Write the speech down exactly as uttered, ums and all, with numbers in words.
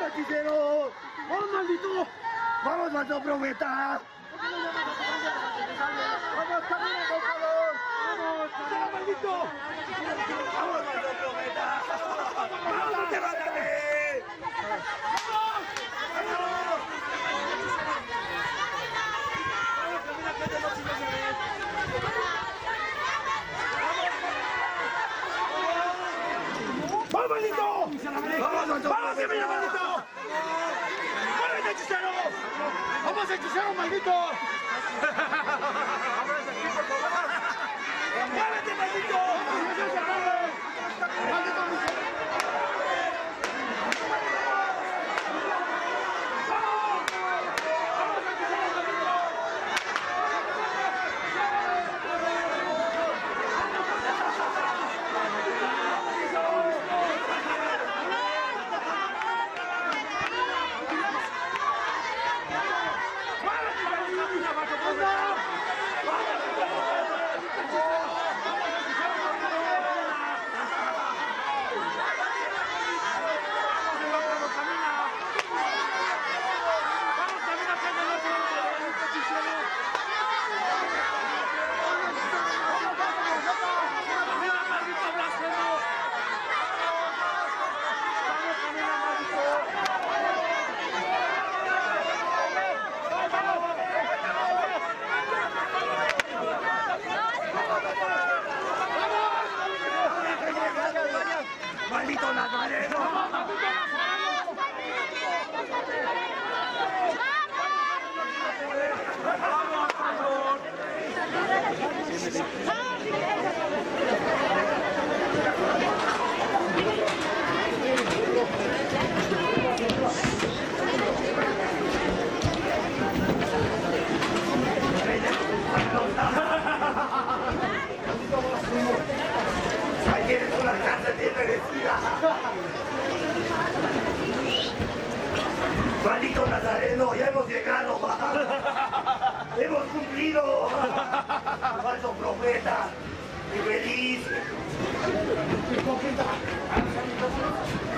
hechicero! ¡Oh, maldito! ¡Vamos, maldito profeta! ¡Vamos, camina, por favor! ¡Vamos, camina, maldito! ¡Vamos, maldito profeta! ¡Vamos, levántate! ¡Vamos! ¡Vamos! ¡Vamos, camina, que te lo sigo otra vez! ¡Vamos, maldito! ¡Vamos, maldito! ¡Vamos, que mira, maldito! ¡Muévete, hechicero! ¡Vamos, hechicero, maldito! ¡Muévete, maldito! ¡Maldito! ¡Maldito Nazareno! ¡Ahí eres una casa bien merecida! ¡Maldito Nazareno! ¡Ya hemos llegado! ¡Hemos cumplido! ¡Falso profeta! ¡Qué feliz!